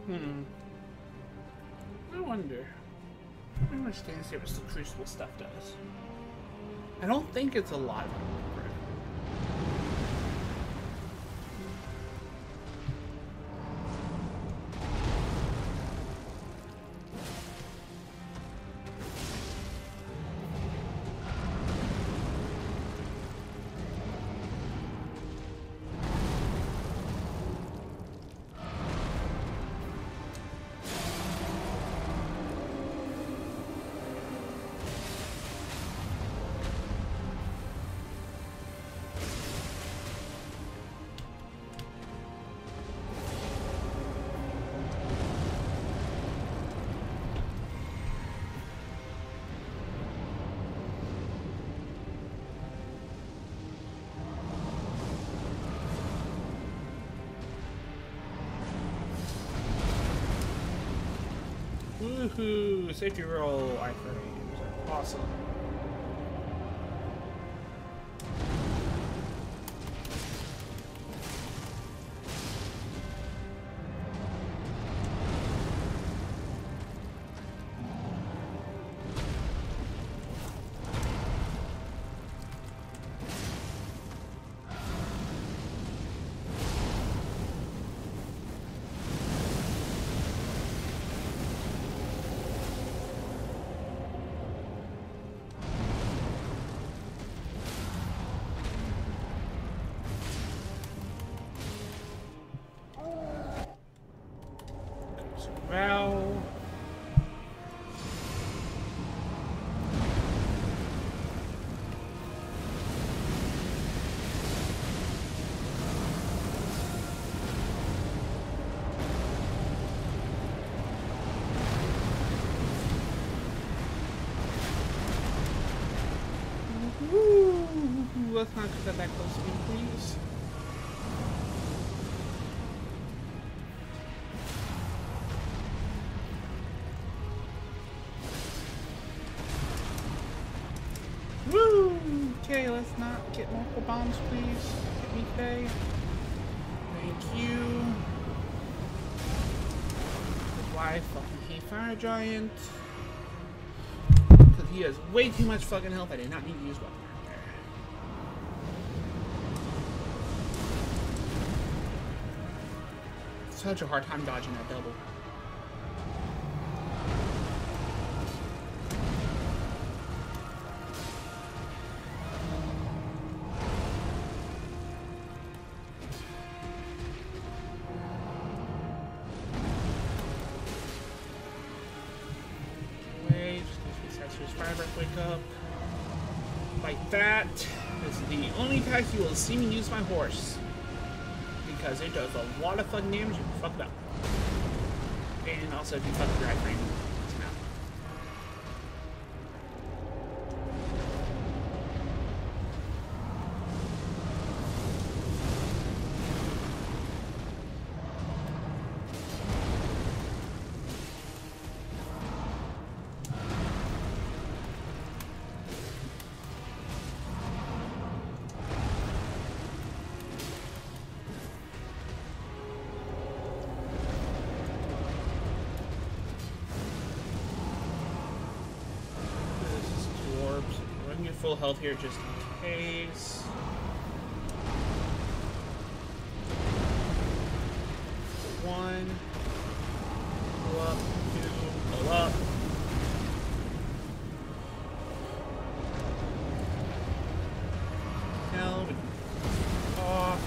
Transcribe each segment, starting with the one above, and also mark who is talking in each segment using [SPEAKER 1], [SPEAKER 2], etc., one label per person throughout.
[SPEAKER 1] I wonder how much Dance Service the Crucible stuff does. I don't think it's a lot. Woohoo! Safety roll iframes are awesome. Well, let's not get that close to me, please. Woo! Okay, let's not get multiple bombs, please. Hit me today. Thank you. Why I fucking hate Fire Giant? Because he has way too much fucking health. I did not need to use weapon right there. Such a hard time dodging that double. Wake up. Like that. This is the only attack you will see me use my horse. Because it does a lot of fucking damage if you fuck it up. And also if you fuck the right frame. Full health here just in case. One. Go up. Two. Go up. Held. Off.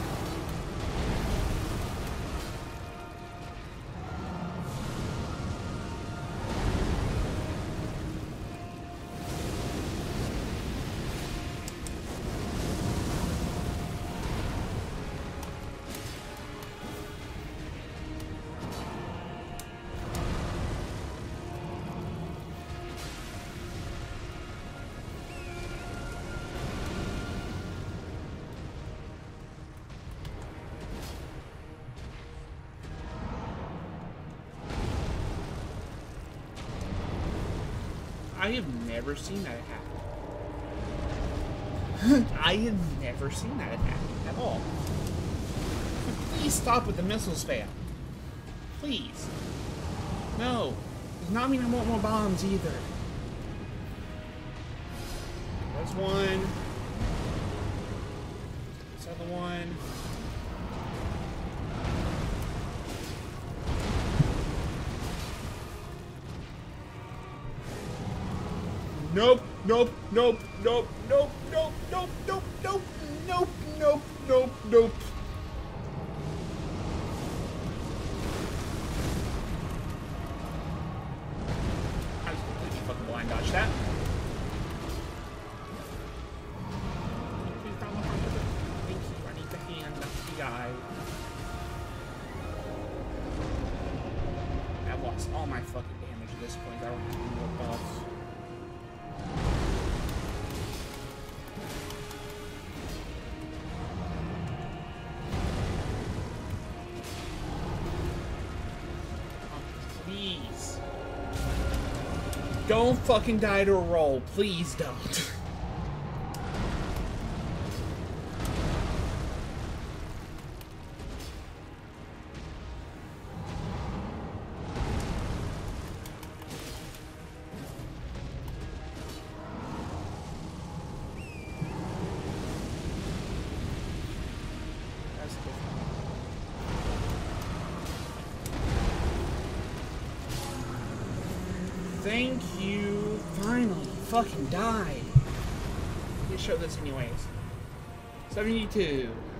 [SPEAKER 1] I have never seen that happen. I have never seen that happen at all. Please stop with the missile spam. Please. No. Does not mean I want more bombs either. There's one. This other one. Nope, nope, nope, nope, nope, nope, nope, nope, nope, nope, nope, nope, nope. I just completely fucking blind dodged that. Thank you, I need the hand, not the eye. I've lost all my fucking damage at this point. I don't have any more buffs. Please. Don't fucking die to a roll. Please don't. Thank you. Finally, fucking died. Let me show this anyways. 72.